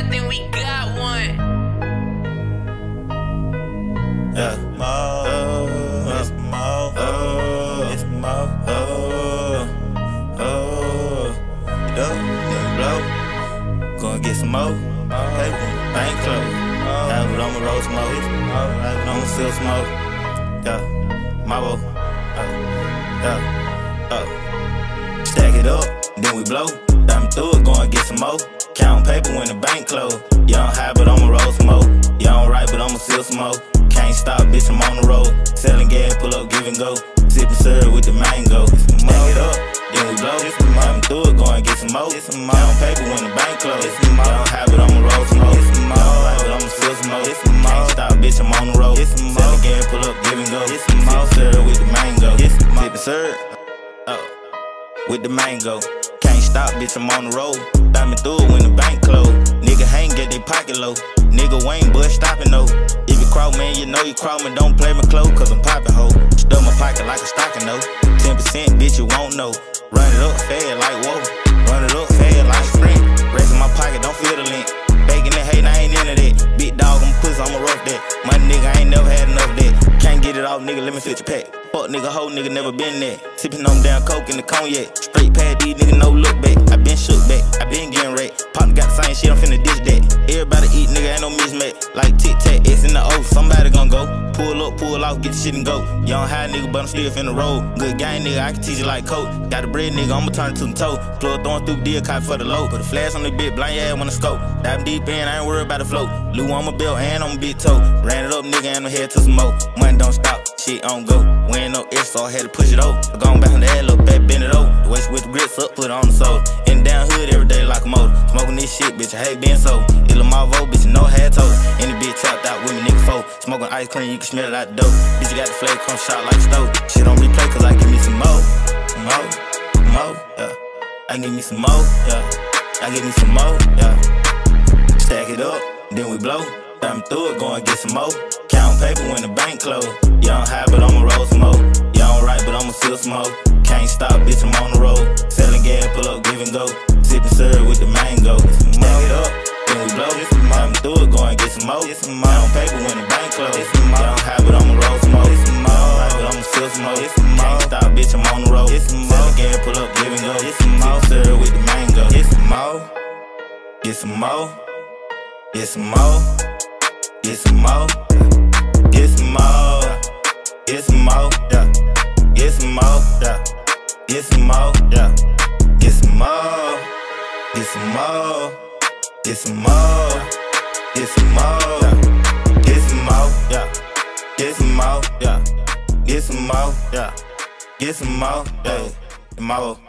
think we got one. Yeah, it's Mo, it's Mo, blow. Gonna get some more, bank close. Have it on my road smoke, have it on my silk smoke. Yeah, Marvo, stack it up, then we blow. Diamond through it, gonna get some more. Count paper when the bank close. You don't have it on my road smoke. You don't write, but I'ma still smoke. Can't stop, bitch, I'm on the road. Selling gas, pull up, give and go. Sippin' syrup with the mango. Stack it up, then we blow. Diamond through it, gonna get some more. Count paper when the bank close. You don't have it on my road smoke. You don't write, but I'ma still smoke. Can't stop, bitch, I'm on the road. Selling gas, pull up, give and go. Sippin' syrup with the mango. Sippin' syrup with the mango. Can't stop, bitch, I'm on the road. Diamond through it when the bank close. Nigga hang, get they pocket low. Nigga Wayne, but stopping though. If you crawl, man, you know you crawl me. Don't play me close, cause I'm poppin' ho. Stuff my pocket like a stocking though. 10%, bitch, you won't know. Run it up, fast like whoa. Run it up, fast like sprint. Raising my pocket, don't feel the lint. Baking the hate, I ain't into that. Big dog, I'm pussy, I'ma rough that. My nigga, I ain't never had enough of that. Can't get it off, nigga, let me fit your pack. Fuck nigga, hoe nigga, never been there. Sippin' on down coke in the cognac. Straight pad, these nigga, no look back. I been shook back, I been getting wrecked. Partner got the same shit, I'm finna ditch that. Everybody eat, nigga, ain't no mismatch. Like Tic Tac, X in the O, somebody gon' go. Pull up, pull off, get the shit and go. You don't hide, nigga, but I'm still finna roll. Good gang, nigga, I can teach you like coke. Got the bread, nigga, I'ma turn it to some toe. Plug throwing through deal, cop for the low. Put a flash on the bit, blind your ass when I scope. Dive deep in, I ain't worried about the float. Lou on my belt and on my big toe. Ran it up, nigga, and I'm head to some more. Money don't stop, shit on go. We ain't no S, so I had to push it over. I gone back on the head, look back, bend it over. The waist with the grits up, put it on the soul. In the down hood every day like a motor. Smoking this shit, bitch, I hate being so. It's Marvo, bitch, you know I had toast. Any bitch tapped out with me, nigga, foe. Smoking ice cream, you can smell it out the dope. Bitch, you got the flavor, come shot like a stove. Shit on replay, cause I give me some more. Yeah. I give me some more, yeah. I give me some more, yeah. Stack it up, then we blow. Diamond through it, go and get some more. Count paper when the bank close. You don't have it, I'ma roll smoke. You don't write, but I'ma still smoke. Can't stop, bitch, I'm on the road. Selling gas, pull up, give and go. Sippin' syrup with the mango. Stack it up, then we blow. Diamond through it, go and get some more. Count paper when the bank close. You don't have it, I'ma roll smoke. You don't write, but I'ma still smoke. Can't stop, bitch, I'm on the road. Selling gas, pull up, give and go. Sippin' syrup with the mango. Get some more. Get some more. Get some more. Get some more, get some more, get some more, yeah. Get some more, yeah. Get some more, yeah. Get some more, get some more, get some more, get some more, yeah. Get some more, yeah. Get some more, yeah. Get some more, yeah. Get some more, yeah. Marvo.